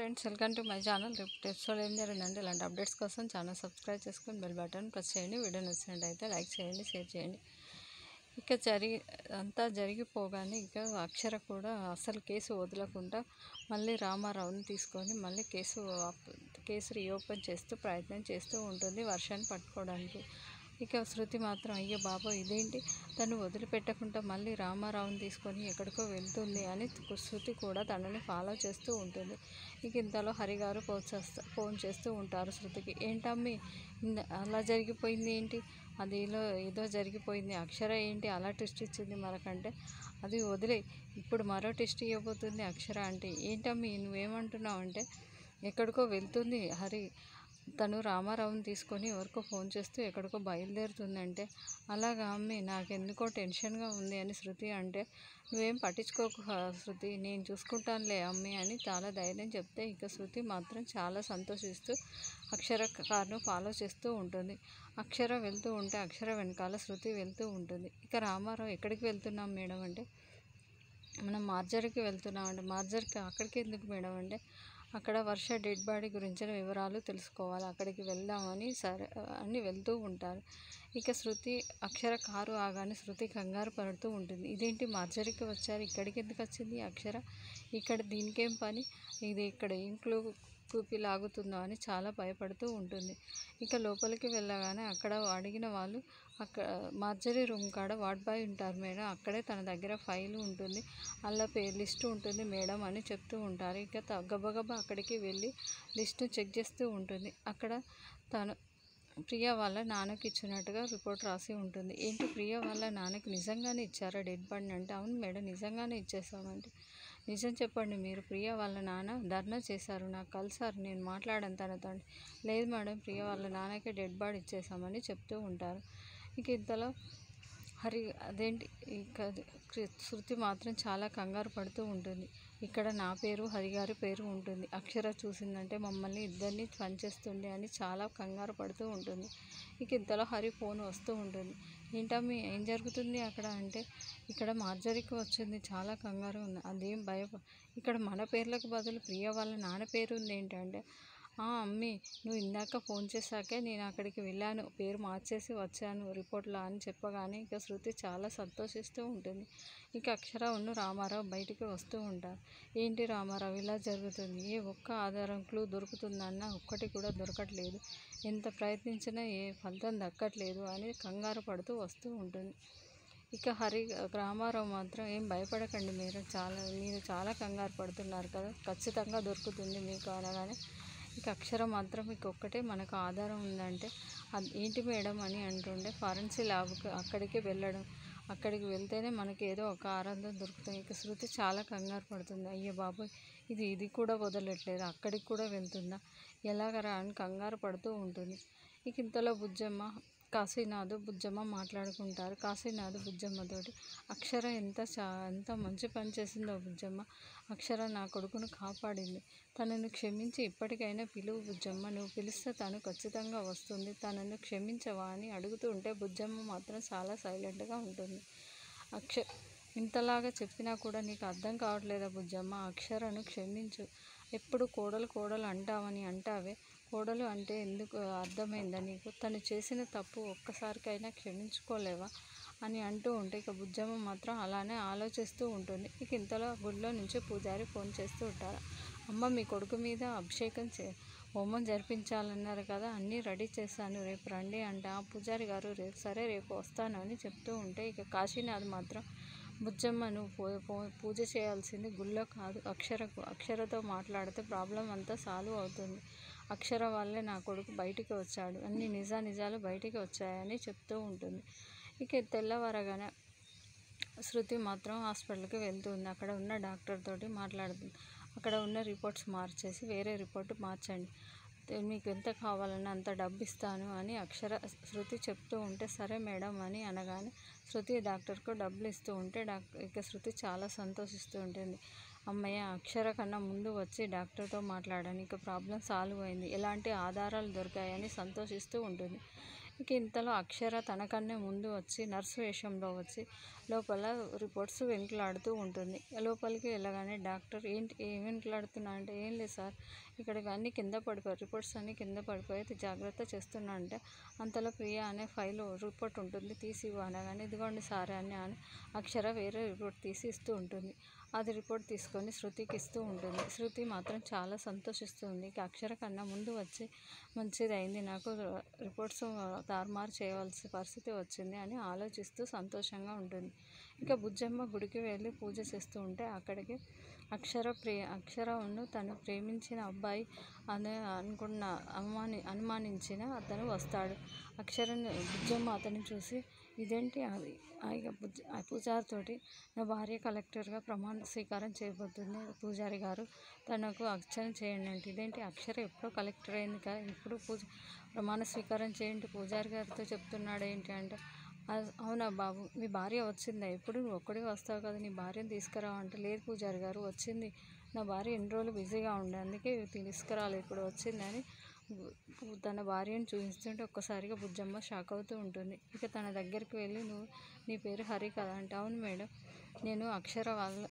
Friends, welcome to my channel. రేపు episode ఏం జరిగిందంటే ఇలాంటి అప్డేట్స్ కోసం ఛానల్ సబ్స్క్రైబ్ చేసుకొని బెల్ బటన్ ప్రెస్ చేయండి. వీడియో నచ్చినట్టయితే లైక్ చేయండి, షేర్ చేయండి. ఇక అంతా జరిగిపోగానే ఇక అక్షర కూడా అసలు కేసు వదలకుండా మళ్ళీ రామారావుని తీసుకొని మళ్ళీ కేసు రీఓపెన్ చేస్తూ ప్రయత్నం చేస్తూ ఉంటుంది వర్షాన్ని పట్టుకోవడానికి. ఇక శృతి మాత్రం అయ్యో బాబోయ్ ఇదేంటి, తను వదిలిపెట్టకుండా మళ్ళీ రామారావుని తీసుకొని ఎక్కడికో వెళ్తుంది అని శృతి కూడా తనని ఫాలో చేస్తూ ఉంటుంది. ఇక ఇంతలో హరిగారు ఫోన్ చేస్తూ ఉంటారు శృతికి. ఏంటమ్మి అలా జరిగిపోయింది ఏంటి, అది ఏదో జరిగిపోయింది, అక్షర ఏంటి అలా ట్విస్ట్ ఇచ్చింది మనకంటే, అది వదిలే ఇప్పుడు మరో ట్విస్ట్ ఇవ్వబోతుంది అక్షర అంటే. ఏంటమ్మి నువ్వేమంటున్నావు అంటే, ఎక్కడికో వెళ్తుంది హరి, తను రామారావుని తీసుకొని ఎవరికో ఫోన్ చేస్తూ ఎక్కడికో బయలుదేరుతుందంటే. అలాగా అమ్మి, నాకెందుకో టెన్షన్గా ఉంది అని శృతి అంటే, నువ్వేం పట్టించుకోకు శృతి, నేను చూసుకుంటానులే అమ్మి అని చాలా ధైర్యం చెప్తే ఇక శృతి మాత్రం చాలా సంతోషిస్తూ అక్షర కారును ఫాలో చేస్తూ ఉంటుంది. అక్షర వెళ్తూ ఉంటే అక్షర వెనకాల శృతి వెళ్తూ ఉంటుంది. ఇక రామారావు ఎక్కడికి వెళ్తున్నాం మేడం అంటే, మనం మార్జరీకి వెళ్తున్నామంటే. మార్జరీకి అక్కడికి ఎందుకు మేడం అంటే, అక్కడ వర్ష డెడ్ బాడీ గురించిన వివరాలు తెలుసుకోవాలి, అక్కడికి వెళ్దామని సరే అని వెళ్తూ ఉంటారు. ఇక శృతి అక్షర కారు ఆగానే శృతి కంగారు పడుతూ ఉంటుంది. ఇదేంటి మార్జరీకి వచ్చారు, ఇక్కడికి ఎందుకు వచ్చింది అక్షర, ఇక్కడ దీనికేం పని, ఇది ఇక్కడ ఏం కూపి లాగుతుందో అని చాలా భయపడుతూ ఉంటుంది. ఇక లోపలికి వెళ్ళగానే అక్కడ అడిగిన వాళ్ళు, అక్కడ మార్జరీ రూమ్ కాడ వార్డ్ బాయ్ ఉంటారు మేడం, అక్కడే తన దగ్గర ఫైల్ ఉంటుంది, అలా లిస్టు ఉంటుంది మేడం అని చెప్తూ ఉంటారు. ఇక గబగబా అక్కడికి వెళ్ళి లిస్టు చెక్ చేస్తూ ఉంటుంది. అక్కడ తను ప్రియా వాళ్ళ నాన్నకి ఇచ్చినట్టుగా రిపోర్ట్ రాసి ఉంటుంది. ఏంటి, ప్రియా వాళ్ళ నాన్నకి నిజంగానే ఇచ్చారా డెడ్ బాడీని అంటే, అవును మేడం నిజంగానే ఇచ్చేసామంటే. నిజం చెప్పండి, మీరు ప్రియా వాళ్ళ నాన్న ధర్నా చేశారు, నాకు కలిసారు, నేను మాట్లాడాను తనతో. లేదు మేడం, ప్రియా వాళ్ళ నాన్నకి డెడ్ బాడీ ఇచ్చేసామని చెప్తూ ఉంటారు. ఇక ఇంతలో అదేంటి, ఇక శృతి మాత్రం చాలా కంగారు పడుతూ ఉంటుంది. ఇక్కడ నా పేరు హరిగారి పేరు ఉంటుంది, అక్షర చూసిందంటే మమ్మల్ని ఇద్దరిని పనిచేస్తుంది అని చాలా కంగారు పడుతూ ఉంటుంది. ఇక ఇంతలో హరి ఫోన్ వస్తూ ఉంటుంది. ఏంటమ్మీ ఏం జరుగుతుంది అక్కడ అంటే, ఇక్కడ మార్జరీకి వచ్చింది, చాలా కంగారు ఉంది, అదేం ఇక్కడ మన పేర్లకు బదులు ప్రియ వాళ్ళ నాన్న పేరు ఉంది ఏంటంటే, అమ్మి నువ్వు ఇందాక ఫోన్ చేశాకే నేను అక్కడికి వెళ్ళాను, పేరు మార్చేసి వచ్చాను రిపోర్ట్లో అని చెప్పగానే ఇక శృతి చాలా సంతోషిస్తూ ఉంటుంది. ఇక అక్షర రామారావు బయటికి వస్తూ ఉంటారు. ఏంటి రామారావు ఇలా జరుగుతుంది, ఏ ఒక్క ఆధారం క్లూ దొరుకుతుందన్నా ఒక్కటి కూడా దొరకట్లేదు, ఎంత ప్రయత్నించినా ఏ ఫలితం దక్కట్లేదు అని కంగారు పడుతూ వస్తూ ఉంటుంది. ఇక రామారావు మాత్రం ఏం భయపడకండి, మీరు చాలా కంగారు పడుతున్నారు కదా, ఖచ్చితంగా దొరుకుతుంది మీకు అనగానే ఇక అక్షర మాత్రం మీకు ఒక్కటే మనకు ఆధారం ఉందంటే, అది ఏంటి మేడం అని అంటుండే, ఫారెన్సిక్ ల్యాబ్కి అక్కడికి వెళ్ళడం, అక్కడికి వెళ్తేనే మనకి ఏదో ఒక ఆధారం దొరుకుతుంది. ఇక శృతి చాలా కంగారు పడుతుంది. అయ్యో బాబోయ్ ఇది కూడా వదలట్లేదు, అక్కడికి కూడా వెళ్తుందా, ఎలాగరా అని కంగారు పడుతూ ఉంటుంది. ఇక ఇంతలో కాశీనాథ్ బుజ్జమ్మ మాట్లాడుకుంటారు. కాశీనాథ్ బుజ్జమ్మతోటి, అక్షర ఎంత మంచి పని చేసిందో బుజ్జమ్మ, అక్షర నా కొడుకును కాపాడింది, తనను క్షమించి ఇప్పటికైనా పిలువు బుజ్జమ్మ, నువ్వు పిలిస్తే తను ఖచ్చితంగా వస్తుంది, తనను క్షమించవా అని అడుగుతూ ఉంటే బుజ్జమ్మ మాత్రం చాలా సైలెంట్గా ఉంటుంది. ఇంతలాగా చెప్పినా కూడా నీకు అర్థం కావట్లేదా బుజ్జమ్మ, అక్షరను క్షమించు, ఎప్పుడు కోడలు అంటావే, కోడలు అంటే ఎందుకు అర్థమైందా నీకు, తను చేసిన తప్పు ఒక్కసారికైనా క్షమించుకోలేవా అని అంటూ ఉంటే ఇక బుజ్జమ్మ మాత్రం అలానే ఆలోచిస్తూ ఉంటుంది. ఇక ఇంతలో గుడిలో నుంచి పూజారి ఫోన్ చేస్తూ ఉంటారు. అమ్మ మీ కొడుకు మీద అభిషేకం హోమం జరిపించాలన్నారు కదా, అన్నీ రెడీ చేశాను, రేపు రండి అంటే, ఆ పూజారి గారు రేపు వస్తాను అని చెప్తూ ఉంటే ఇక కాశీనాథ్ మాత్రం, బుజ్జమ్మ నువ్వు పూజ చేయాల్సింది గుళ్ళో కాదు, అక్షరతో మాట్లాడితే ప్రాబ్లం అంతా సాల్వ్ అవుతుంది, అక్షర వల్లే నా కొడుకు బయటికి వచ్చాడు, అన్ని నిజాలు బయటికి వచ్చాయని చెప్తూ ఉంటుంది. ఇక తెల్లవారగానే శృతి మాత్రం హాస్పిటల్కి వెళ్తుంది. అక్కడ ఉన్న డాక్టర్ తోటి మాట్లాడుతుంది. అక్కడ ఉన్న రిపోర్ట్స్ మార్చేసి వేరే రిపోర్ట్ మార్చండి, మీకు ఎంత కావాలన్నా అంత డబ్బు ఇస్తాను అని శృతి చెప్తూ ఉంటే, సరే మేడం అని అనగానే శృతి డాక్టర్కు డబ్బులు ఇస్తూ ఉంటే ఇక శృతి చాలా సంతోషిస్తూ ఉంటుంది. అమ్మయ్య, అక్షర కన్నా ముందు వచ్చి డాక్టర్తో మాట్లాడాను, ఇక ప్రాబ్లం సాల్వ్ అయింది, ఎలాంటి ఆధారాలు దొరికాయని సంతోషిస్తూ ఉంటుంది. ఇక ఇంతలో అక్షర తనకన్నా ముందు వచ్చి నర్సు వేషంలో వచ్చి లోపల రిపోర్ట్స్ వెంటలాడుతూ ఉంటుంది. లోపలికి వెళ్ళగానే డాక్టర్ ఏంటి ఏం వెంటలాడుతున్నా అంటే ఏం లేదు సార్, ఇక్కడ అన్నీ కింద పడిపోయాయి, రిపోర్ట్స్ అన్నీ కింద పడిపోయి జాగ్రత్త చేస్తున్నా అంటే అంతలో ప్రియా అనే ఫైల్ రిపోర్ట్ ఉంటుంది తీసి ఇవ్వు అనగానే ఇదిగోండి సార్ అని అక్షర వేరే రిపోర్ట్ తీసి ఇస్తూ ఉంటుంది. అది రిపోర్ట్ తీసుకొని శృతికి ఇస్తూ ఉంటుంది. శృతి మాత్రం చాలా సంతోషిస్తుంది. ఇక అక్షర కన్నా ముందు వచ్చి మంచిది అయింది, నాకు రిపోర్ట్స్ తారుమారు చేయవలసిన పరిస్థితి వచ్చింది అని ఆలోచిస్తూ సంతోషంగా ఉంటుంది. ఇక బుజ్జమ్మ గుడికి వెళ్ళి పూజ చేస్తూ ఉంటే అక్కడికి అక్షరను తను ప్రేమించిన అబ్బాయి అని అనుమానించిన అతను వస్తాడు. బుజ్జమ్మ అతన్ని చూసి ఇదేంటి పూజారితోటి నా భార్య కలెక్టర్గా ప్రమాణ స్వీకారం చేయబోతుంది, పూజారి గారు తనకు అర్చన చేయండి అంటే ఇదేంటి అక్షర ఎప్పుడో కలెక్టర్ అయింది కదా, ఇప్పుడు ప్రమాణ స్వీకారం చేయండి పూజారి గారితో చెప్తున్నాడు ఏంటి అంటే అవునా బాబు, మీ భార్య వచ్చిందా, ఎప్పుడు నువ్వు ఒక్కడే వస్తావు కదా, నీ భార్యను తీసుకురావు అంటే లేదు పూజారి గారు వచ్చింది, నా భార్య ఎన్ని రోజులు బిజీగా ఉండే అందుకే తీసుకురాలేదు, ఇప్పుడు వచ్చిందని తన భార్యను చూపిస్తుంటే ఒక్కసారిగా బుజ్జమ్మ షాక్ అవుతూ ఉంటుంది. ఇక తన దగ్గరికి వెళ్ళి నీ పేరు హరి కదా అంటే అవును మేడం, నేను అక్షర